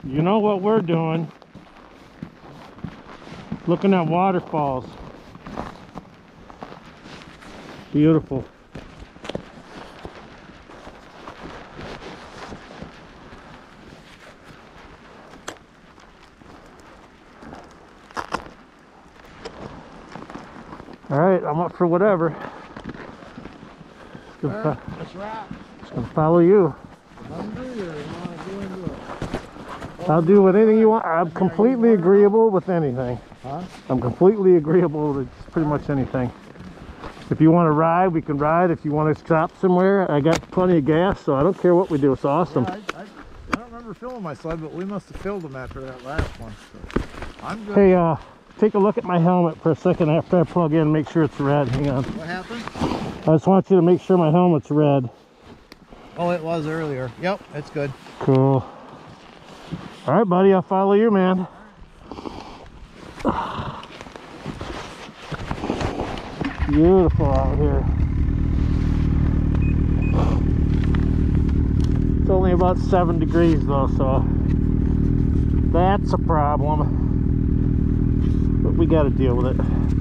You know what we're doing? Looking at waterfalls. Beautiful. All right, I'm up for whatever. That's right. Just gonna follow you. Hungry or you want to go into it? I'll do anything you want. I'm completely agreeable with anything. Huh? I'm completely agreeable with pretty much anything. If you want to ride, we can ride. If you want to stop somewhere, I got plenty of gas, so I don't care what we do. It's awesome. Yeah, I don't remember filling my sled, but we must have filled them after that last one. So I'm good. Hey, take a look at my helmet for a second after I plug in. Make sure it's red. Hang on. What happened? I just want you to make sure my helmet's red. Oh, it was earlier. Yep, it's good. Cool. All right, buddy. I'll follow you, man. Beautiful out here. It's only about 7 degrees though, so that's a problem. But we got to deal with it.